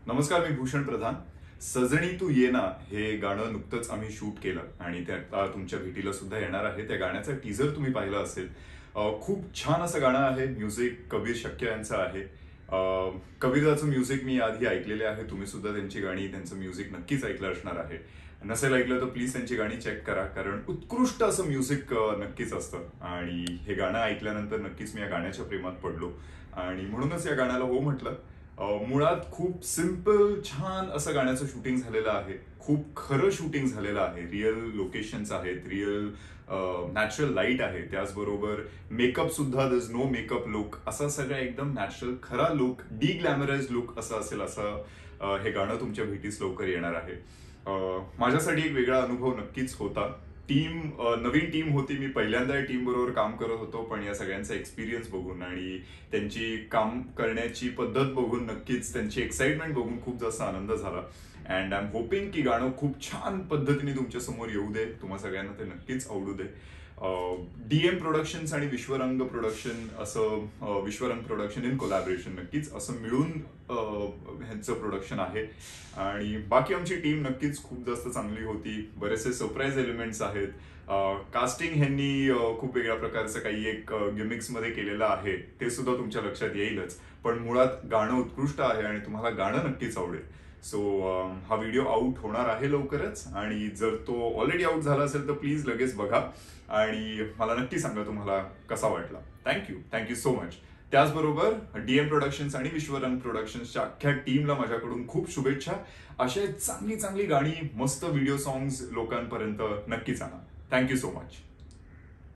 नमस्कार, मी भूषण प्रधान. सजनी तू ये ना हे गाणं नुकतंच आम्ही शूट केलं आणि ते आता तुमच्या भेटीला सुद्धा येणार आहे. त्या गाण्याचा टीजर तुम्ही पाहिला असेल. खूप छान असं गाणं आहे. म्युझिक कबीर शक्य यांचं आहे. कबीरदाचं म्युझिक मी आधी ऐकलेले आहे. तुम्ही सुद्धा त्यांची गाणी, त्यांचं म्युझिक नक्कीच ऐकलं असणार आहे. नसेल ऐकलं तर प्लीज त्यांची गाणी चेक करा, कारण उत्कृष्ट असं म्युझिक नक्कीच असतं. आणि हे गाणं ऐकल्यानंतर नक्कीच मी या गाण्याच्या प्रेमात पडलो आणि म्हणूनच या गाण्याला हो म्हटलं. मुळात खूप सिम्पल छान असं गाण्याचं शूटिंग झालेलं आहे. खूप खरं शूटिंग झालेलं आहे. रिअल लोकेशन्स आहेत, रिअल नॅचरल लाईट आहे. त्याचबरोबर मेकअप सुद्धा there is no makeup look, असा सगळं एकदम नॅचरल खरा लुक, डिग्लॅमराइज लुक असं असेल. असं हे गाणं तुमच्या भेटीस लवकर येणार आहे. माझ्यासाठी एक वेगळा अनुभव नक्कीच होता. नवीन टीम होती. मी पहिल्यांदा या टीम बरोबर काम करत होतो, पण या सगळ्यांचा एक्सपिरियन्स बघून आणि त्यांची काम करण्याची पद्धत बघून, नक्कीच त्यांची एक्साइटमेंट बघून खूप जास्त आनंद झाला. अँड आय एम होपिंग की गाणं खूप छान पद्धतीने तुमच्या समोर येऊ दे, तुम्हा सगळ्यांना ते नक्कीच आवडू दे. DM प्रोडक्शन्स आणि विश्वरंग प्रोडक्शन, असं विश्वरंग प्रोडक्शन इन कोलॅबरेशन नक्कीच असं मिळून ह्यांचं प्रोडक्शन आहे. आणि बाकी आमची टीम नक्कीच खूप जास्त चांगली होती. बरेचसे सरप्राईज एलिमेंट्स आहेत. कास्टिंग ह्यांनी खूप वेगळ्या प्रकारचं काही एक गिमिक्स मध्ये केलेलं आहे, ते सुद्धा तुमच्या लक्षात येईलच. पण मुळात गाणं उत्कृष्ट आहे आणि तुम्हाला गाणं नक्कीच आवडेल. सो हा व्हिडिओ आउट होणार आहे लवकरच, आणि जर तो ऑलरेडी आउट झाला असेल तर प्लीज लगेच बघा आणि मला नक्की सांगा तुम्हाला कसा वाटला. Thank you so much. त्याचबरोबर DM प्रोडक्शन्स आणि विश्वरंग प्रोडक्शन्सच्या अख्ख्या टीमला माझ्याकडून खूप शुभेच्छा. अशा चांगली चांगली गाणी, मस्त व्हिडिओ सॉंग्स लोकांपर्यंत नक्कीच आणा. Thank you so much.